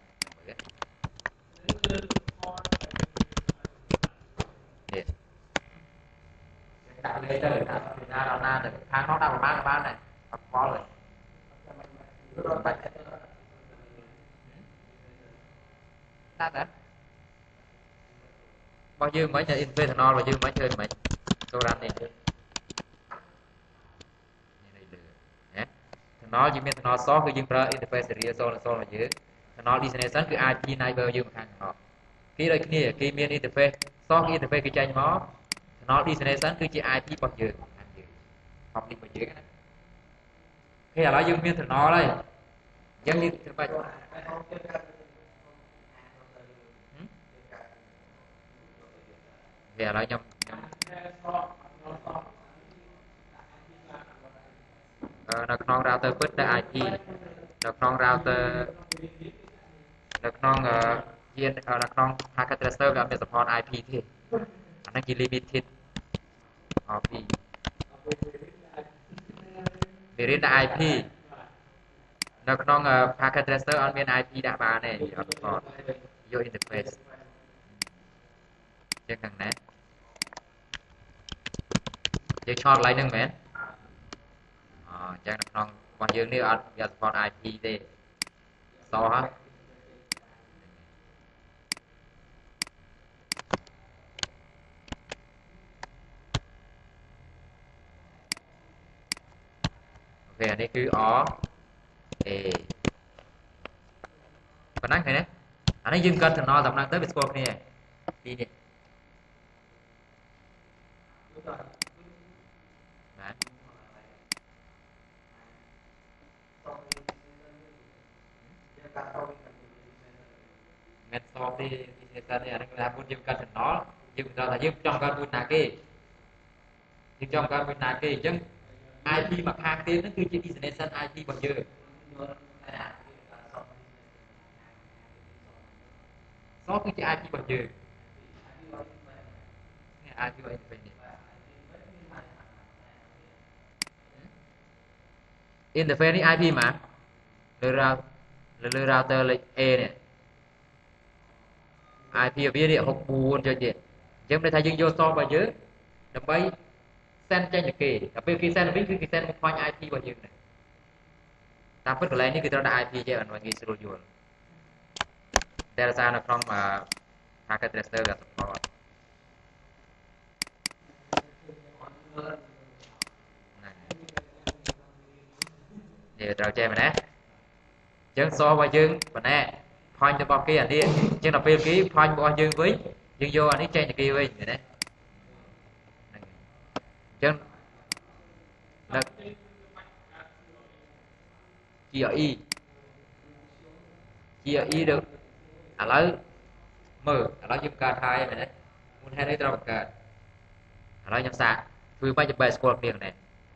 ដាក់លេខទៅដាក់ណាទៅខាងនោះដាក់ប្រមាណក៏បានដែរអត់ខ្វល់ទេបាច់ដាក់ដែររបស់យើងមិនតែ interface tunnel របស់យើងមិនធ្វើមិនសូរ៉ាន់នេះលើណា tunnel យើងមាន tunnel source គឺយើងប្រើ interface serial 0 របស់យើង tunnel destination គឺ IP neighbor យើងខាងខាងនោះគេដូចគ្នាគេមាន interface source interface គេចេញមក tunnel destination គឺជា IP របស់យើងខាងយើង public របស់យើងណាគេឥឡូវយើងមាន tunnel ហើយអញ្ចឹងនេះធ្វើបាច់វាឥឡូវខ្ញុំ nó con router bit đã IP nó con router nó con yên nó con packet tracer gặp để support IP thì anh chỉ limited IP để đến IP nó con packet tracer anh bên IP đã bán này ở support vô interface chẳng cần nè chỉ chọn lại nâng mến chẳng nó còn dương nếu anh gặp support IP thì so hả ok anh ấy cứ ó ê còn năng này anh ấy dừng cân thì nó tầm năng tới Bitcoin này đi đi mét so đi thì ta này anh làm muốn dừng cân thì nó dừng ra là dừng trong cân buôn nà kì dừng trong cân buôn nà kì chứ IP mà khác tên nó cứ chỉ destination IP bao giờ số cứ chỉ IP bao giờ IP vậy interface này IP mà lừa router lệnh E này IP ở bên địa học buồn cho chị chứ đây thay dương vô so bao giờ đập bay send cho nhật kỳ tapi khi send biết khi send một point IP bao nhiêu này ta phất lạiนี่คือเราได้ IP ជាអនវិញស្រួលយល់តែសារនៅក្នុងpacket tracer กับ support នេះត្រូវចេះមែនទេយើងសរបស់យើងប៉ុណ្ណេះ point របស់គេអានេះចឹងដល់ពេលគេ point របស់យើងវិញយើងយកអានេះចេញទៅគេវិញមែនទេចឹងដឹក GRE GRE đượcឥឡូវមើលឥឡូវយើងកើតហើយមែនទេមុនហេតុអីត្រូវបង្កើតឥឡូវខ្ញុំសាកធ្វើបាច់ដើម្បីស្គាល់គ្នានេះ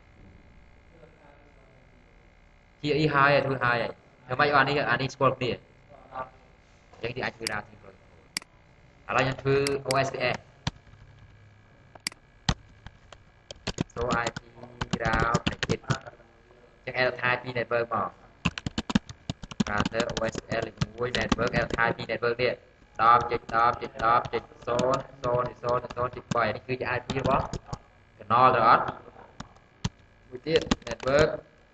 GRE ហើយធ្វើហើយធ្វើបាច់អានេះស្គាល់គ្នាចឹងទីអាចធ្វើដល់ទីព្រោះឥឡូវខ្ញុំធ្វើ OSPF so IP រោបចិត្តចឹង L type ពី network មក router OSL 1 network L type ពី network នេះ 10.10.10.0.0.0.3 នេះគឺជា IP របស់ canal ទៅអត់មួយទៀត network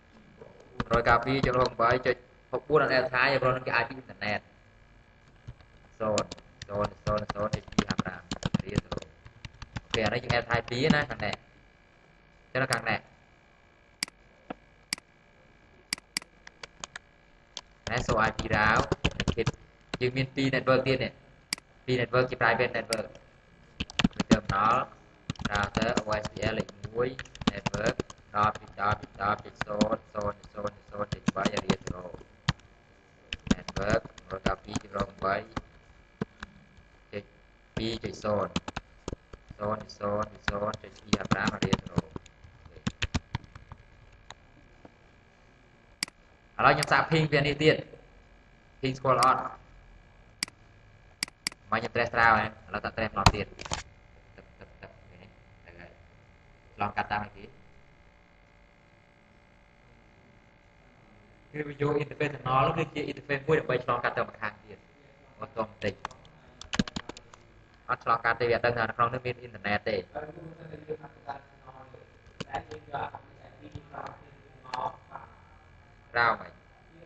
192.8.64 L type យើងរកនឹងគេ IP internet 0.0.0.0 HP 55រៀនទៅអូខេអានេះយើង L type 2ណាខាងនេះចឹងខាងនេះso IP រោយើងមាន2 network ទៀតនេះ2 network ជា private network គឺ terminal router OSPF លេខ1 network 10.10.10.0.0.0.3 area 0 network 192.8.2.0 0.0.0.25 area 0ឥឡូវខ្ញុំសាក ping វានេះទៀត ping ស្គាល់អត់មកខ្ញុំ trace ត្រាវហ្នឹងឥឡូវតា trace មកទៀតទឹកនេះហើយឆ្លងកាត់តាមអីគេគឺវាយក interface channel គឺជា interface មួយដើម្បីឆ្លងកាត់ទៅម្ខាងទៀតអត់តបន្តិចអត់ឆ្លងកាត់ទេវាអត់ដឹងថាក្នុងនោះមាន internet ទេរោមហើយ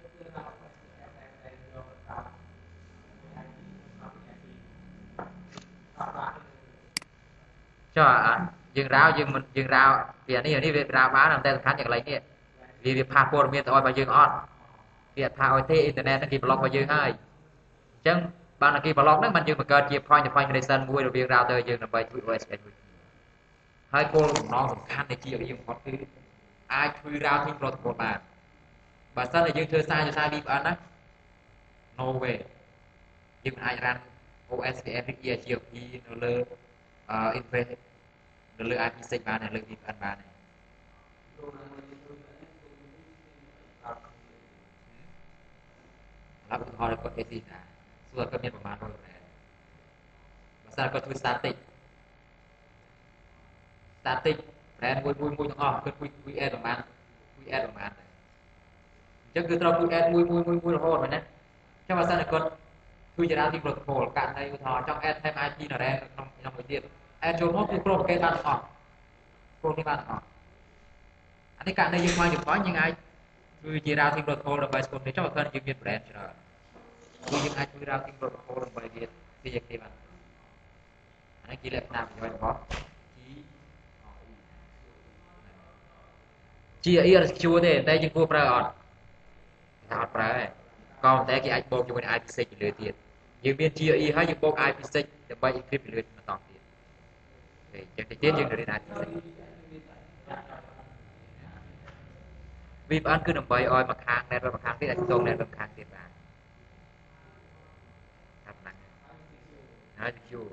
ចុះយើងរោពីនេះវារោបានតែសំខាន់ជាកន្លែងនេះវាផាសព័ត៌មានទៅឲ្យរបស់យើងអត់វាថាឲ្យទេអ៊ីនធឺណិតហ្នឹងគេប្លុករបស់យើងហើយអញ្ចឹងបានគេប្លុកហ្នឹងបានយើងបង្កើតជា point to point connection មួយរវាង router យើងដើម្បីធ្វើ OSPF មួយហើយគោលបំណងសំខាន់នៃ GRE បំផុតគឺអាចធ្វើ routing protocol បានបើសិនតែយើងធ្វើសារVPN ណា no way យើងអាច run OSPF ឬ EIGRP នៅលើ interface លើ IP6 បានលើ VPN បានហើយឧទាហរណ៍គាត់ AC ណាសួរគាត់មានប្រមាណ100 brand បើសិនគាត់ធ្វើ static brand មួយទាំងអស់គាត់ VN ប្រមាណ VN ប្រមាណអញ្ចឹងគឺត្រូវ VN មួយរហូតមែនទេអញ្ចឹងបើសិនគាត់ធ្វើជា routing protocol ករណីឧទាហរណ៍ចង់ add thêm IP នៅ RAM ក្នុងមួយទៀត add ចូលមកគឺគ្រប់ប្រកេតបានទាំងអស់គ្រប់នេះបានទាំងអស់អានេះករណីយើងមកយើងបាញ់យើងអាចធ្វើជា routing protocol ដើម្បីស្គាល់នេះចុះបើគាត់យើងមាន brand ច្រើនគឺយើងអាចធ្វើ routing protocol ដើម្បីវាគ្នាបានអានេះជាលក្ខណៈប្រយោជន៍របស់ GE អត់ជួទេតែយើងគួរប្រើអត់ថាអត់ប្រើទេក៏តែគេអាចបូកជាមួយ IP6 ពីលើទៀតយើងមាន GE ហើយយើងបូក IP6 ដើម្បី encrypt ពីលើបន្តទៀតទេចឹងទៀតយើងរៀន IP6 VPN គឺដើម្បីឲ្យមកខាង network មកខាងទៀតអាចចូល network ខាងទៀតបានតាមហ្នឹងហើយ secure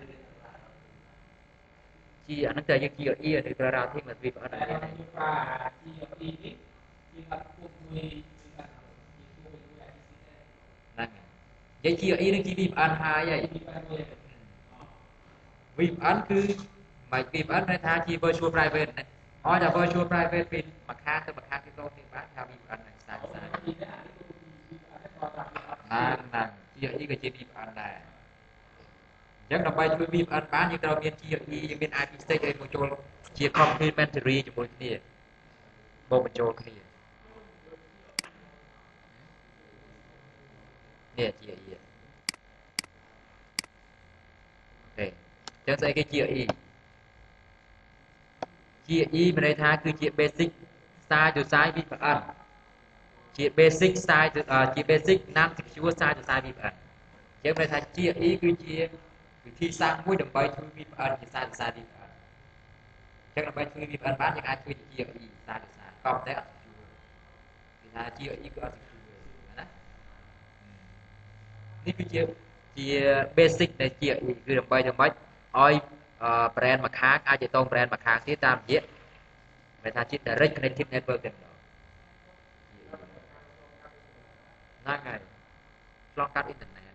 ជាអាហ្នឹងតែយើង GE ឬប្រើ routing មក VPN អត់ទេGE នេះយើងអត់ពុកមួយហ្នឹងនិយាយ GE នឹង VPN ហើយ VPN គឺមិន VPN ន័យថាជា virtual private ណាឲ្យតែ virtual private ពីមួយខាងទៅមួយខាងទៀតទៅទៀតបានថា VPN នឹងខ្សែហ្នឹងGE ក៏ជា VPN ដែរអញ្ចឹងដើម្បីជួយ VPN បានយើងត្រូវមាន GE យើងមាន IP6 ឲ្យមកចូលជា complementary ជាមួយគ្នាបូកបញ្ចូលគ្នានេះ GE អូខេអញ្ចឹងស្អីគេ GE មានន័យថាគឺជា basic សារទៅសារ VPN ជា basic សារជា basic non secure សារទៅសារ VPN អញ្ចឹងមានន័យថា GE គឺជាវិធីសាស្ត្រមួយដើម្បីធ្វើ VPN ជាសារទៅសារ VPN អញ្ចឹងដើម្បីធ្វើ VPN បានយើងអាចធ្វើជា GE សារទៅសារក៏តែអត់ secure គេថា GE គឺអត់ secure ណានេះគឺជា basic នៃ GE គឺដើម្បីឲ្យ brand មួយខាងអាចទៅ brand មួយខាងទៀតតាមរយៈគេថាជា direct connected network ទាំងនោះហ្នឹងហើយឆ្លងកាត់អ៊ីនធឺណិត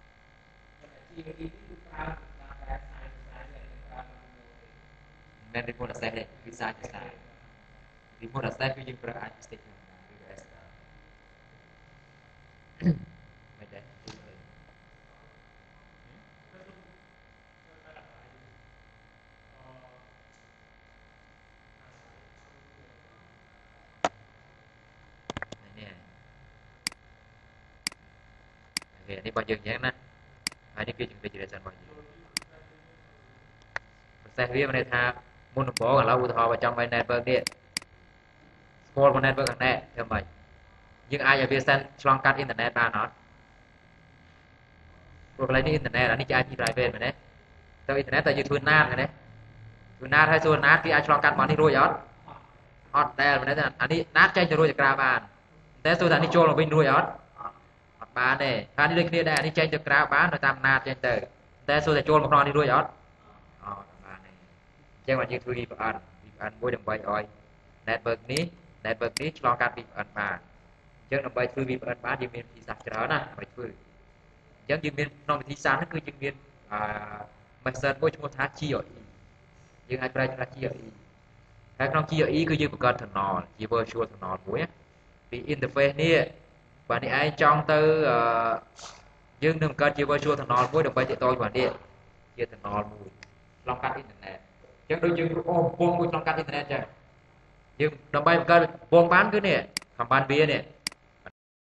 មិន remote access ទេគឺសារទៅសារ remote access គឺយើងប្រើ IP stick ហ្នឹងគឺ S មិនដែរនេះរបស់យើងអញ្ចឹងណាហើយនេះគឺ configuration របស់យើង process វាមានន័យថាមុនដំបូងឥឡូវឧទាហរណ៍បើចង់ឲ្យ network នេះស្គាល់មក network ខាងនេះធ្វើម៉េចយើងអាចឲ្យវា send ឆ្លងកាត់អ៊ីនធឺណិតបានអត់ព្រោះកន្លែងនេះអ៊ីនធឺណិតអានេះជា IP private មែនទេទៅអ៊ីនធឺណិតតែយើងធ្វើ NAT មែនទេធ្វើ NAT ហើយសួរ NAT គេអាចឆ្លងកាត់មកនេះរួចអត់អត់ដែលមែនទេអានេះ NAT ចេញទៅរួចទៅក្រៅបានតែសួរថានេះចូលមកវិញរួចអត់អត់បានទេហើយនេះដូចគ្នាដែរអានេះចេញទៅក្រៅបានទៅតាម NAT ចេញទៅតែសួរថាចូលមកក្នុងនេះរួចអត់អត់បានទេអញ្ចឹងបានយើងធ្វើ VPN មួយដើម្បីឲ្យ network នេះឆ្លងកាត់ VPN បានអញ្ចឹងដើម្បីធ្វើ VPN បានយើងមានវិធីសាស្ត្រច្រើនណាដើម្បីធ្វើអញ្ចឹងយើងមានក្នុងវិធីសាស្ត្រហ្នឹងគឺយើងមានmethod មួយឈ្មោះថា GRE យើងអាចប្រើថា GRE ហើយក្នុង GRE គឺយើងបង្កើត tunnel ជា virtual tunnel មួយពី interface នេះបើនេះឯងចង់ទៅយើងនឹងបង្កើតជា virtual tunnel មួយដើម្បីទាក់ទងជាមួយនេះជា tunnel មួយឆ្លងកាត់អ៊ីនធឺណិតអញ្ចឹងដូចយើងអូពងមួយឆ្លងកាត់អ៊ីនធឺណិតអញ្ចឹងយើងដើម្បីបង្កើតពងបានគឺនេះខំបានវានេះ